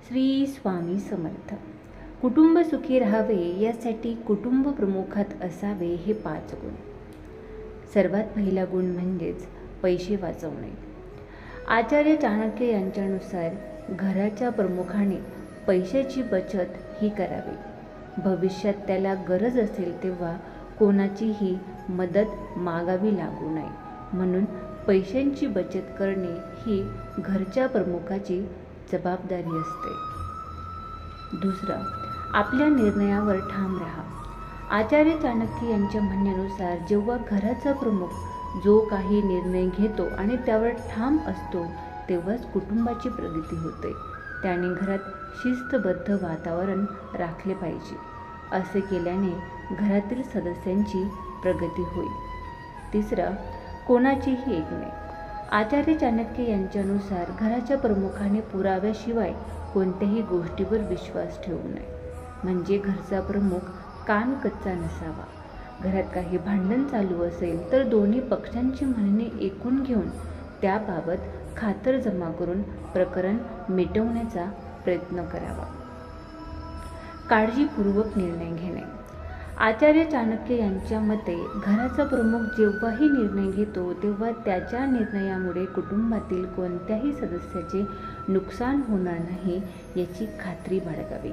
श्री स्वामी समर्थ. कुटुंब सुखी राहावे यासाठी कुटुंब प्रमुखात असावे हे 5 गुण. सर्वात पहिला गुण म्हणजेच पैसे वाचवणे. आचार्य चाणक्य यांच्यानुसार घराच्या प्रमुखाने पैशाची बचत ही करावी. भविष्यात त्याला गरज असेल तेव्हा कोणाचीही मदत मागावी लागू नये म्हणून पैशांची बचत करणे ही घरच्या प्रमुखाची जबाबदारी असते. दुसरं, आपल्या निर्णयावर ठाम राहा. आचार्य चाणक्य यांच्या म्हणण्यानुसार जेव्हा घराचा प्रमुख जो काही निर्णय घेतो आणि त्यावर ठाम असतो तेव्हाच कुटुंबाची प्रगती होते. त्याने घरात शिस्तबद्ध वातावरण राखले पाहिजे. असे केल्याने घरातील सदस्यांची प्रगती होईल. तिसरं, कोणाचीही ऐकणे. आचार्य चाणक्य यांच्यानुसार घराच्या प्रमुखाने पुराव्याशिवाय कोणत्याही गोष्टीवर विश्वास ठेवू नये. म्हणजे घरचा प्रमुख कान कच्चा नसावा. घरात काही भांडण चालू असेल तर दोन्ही पक्षांची म्हणणे ऐकून घेऊन त्याबाबत खातरजमा करून प्रकरण मिटवण्याचा प्रयत्न करावा. काळजीपूर्वक निर्णय घेणे. आचार्य चाणक्य यांच्या मते घराचा प्रमुख जेव्हाही निर्णय घेतो तेव्हा त्याच्या निर्णयामुळे कुटुंबातील कोणत्याही सदस्याचे नुकसान होणार नाही याची खात्री बाळगावी.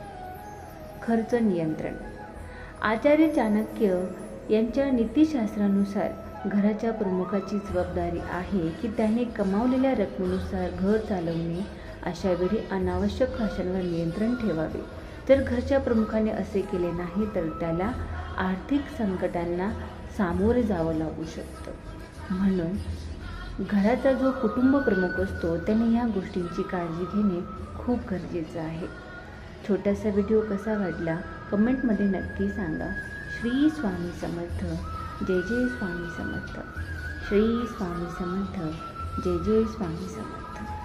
खर्च नियंत्रण. आचार्य चाणक्य यांच्या नीतिशास्त्रानुसार घराच्या प्रमुखाची जबाबदारी आहे की त्याने कमावलेल्या रकमेनुसार घर चालवणे. अशा वेळी अनावश्यक खर्चांवर नियंत्रण ठेवावे. जर घरच्या प्रमुखाने असे केले नाही तर त्याला आर्थिक संकटांना सामोरे जावं लागू शकतं. म्हणून घराचा जो कुटुंब प्रमुख असतो त्याने ह्या गोष्टींची काळजी घेणे खूप गरजेचं आहे. छोटासा व्हिडिओ कसा वाटला कमेंटमध्ये नक्की सांगा. श्री स्वामी समर्थ. जय जय स्वामी समर्थ. श्री स्वामी समर्थ. जय जय स्वामी समर्थ.